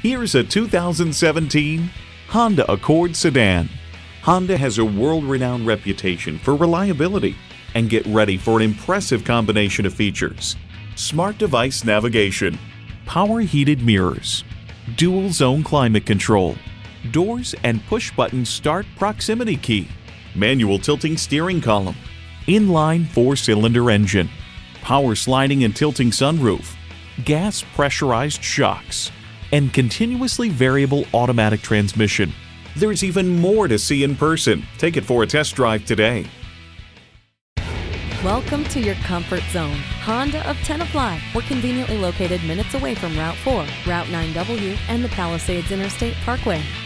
Here's a 2017 Honda Accord sedan. Honda has a world-renowned reputation for reliability, and get ready for an impressive combination of features: smart device navigation, power heated mirrors, dual zone climate control, doors and push-button start proximity key, manual tilting steering column, inline 4-cylinder engine, power sliding and tilting sunroof, gas pressurized shocks, and continuously variable automatic transmission. There's even more to see in person. Take it for a test drive today. Welcome to your comfort zone. Honda of Tenafly. We're conveniently located minutes away from Route 4, Route 9W, and the Palisades Interstate Parkway.